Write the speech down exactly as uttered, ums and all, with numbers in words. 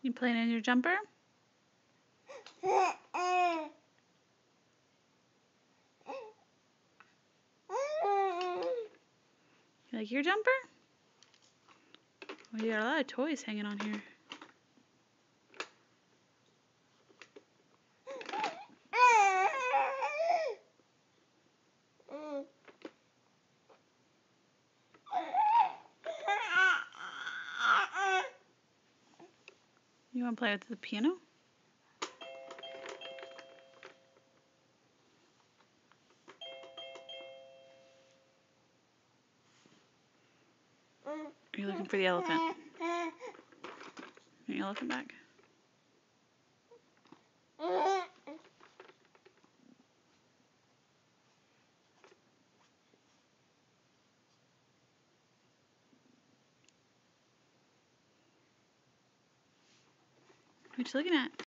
You playing in your jumper? You like your jumper? Well, you got a lot of toys hanging on here. You want to play with the piano? Are you looking for the elephant? The elephant back? What you looking at?